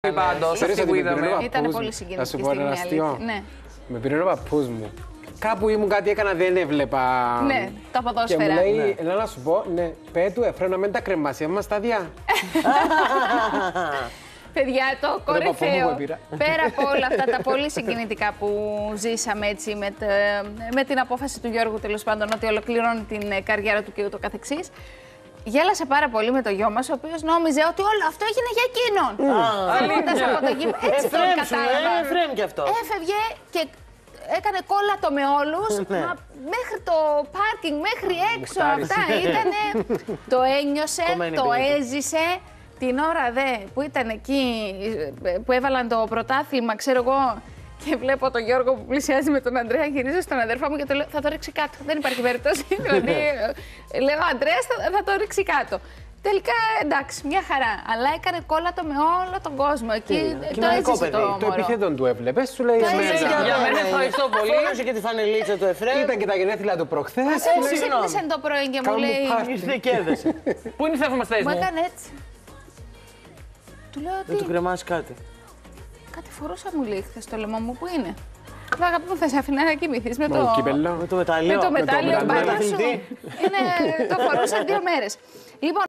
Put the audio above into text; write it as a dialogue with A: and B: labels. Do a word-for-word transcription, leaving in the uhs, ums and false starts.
A: Πάντως, αυτή που είδαμε.
B: Ήταν πολύ συγκινητική στιγμή.
C: Θα σου πω ένα αστείο.
B: Ναι.
C: Με πήρε ο παππούς μου. Κάπου ήμουν κάτι έκανα, δεν έβλεπα.
B: Ναι, τα ποδόσφαιρα.
C: Και μου λέει, έλα να σου πω, ναι, πέτου Εφραίμ να μην τα κρεμάσει, είμαστε στα διά.
B: Παιδιά, το κορυφαίο, πέρα από όλα αυτά τα πολύ συγκινητικά που ζήσαμε έτσι με, τε, με την απόφαση του Γιώργου, τέλος πάντων, ότι ολοκληρώνει την καριέρα του και ούτω καθεξής, γέλασε πάρα πολύ με το γιο μας, ο οποίος νόμιζε ότι όλο αυτό έγινε για εκείνον. Φεύγοντας από το γήπεδο, έτσι τον κατάλαβα.
D: Εφραίμ κι αυτό.
B: Έφευγε και έκανε κόλλατο με όλους, μα μέχρι το πάρκινγκ, μέχρι έξω, αυτά ήτανε, το ένιωσε, το έζησε. Την ώρα δε που ήταν εκεί, που έβαλαν το πρωτάθλημα, ξέρω εγώ, και βλέπω τον Γιώργο που πλησιάζει με τον Ανδρέα, γυρίζω στον αδερφό μου και το λέω, θα το ρίξει κάτω. Δεν υπάρχει περίπτωση. Δηλαδή, λέω, Ανδρέας θα, θα το ρίξει κάτω. Τελικά, εντάξει, μια χαρά. Αλλά έκανε κόλλατο με όλο τον κόσμο. Εκεί το έζησε το μωρό.
C: Το επιθέτον του έβλεπες, σου λέει εμένα.
A: Για μένα ευχαριστώ πολύ.
D: Φόρεσε και τη φανελίτσα του Εφραίμ.
C: Ήταν και τα γενέθλια του προχθές.
B: Μου ξύπνησε το πρωί και μου λέει.
D: Ήρθε και έδεσε.
A: Πού είναι οι θαυμαστές
B: Μου
A: μου?
B: έκανε έτσι. Του λέω
D: Δεν του
B: ότι
D: κρεμάσει κάτι.
B: κάτι φορούσα, μου λέει χθες στο λαιμό μου. Πού είναι? Λέω, αγάπη μου, θα σε αφήνω να κοιμηθείς με
C: Με
B: το
C: κύπελλο.
D: Με το μετάλλιο.
B: με το μετάλλιο
C: μετάλλιο.
B: πάνω σου. Είναι, το φορούσα δύο μέρες. Λοιπόν,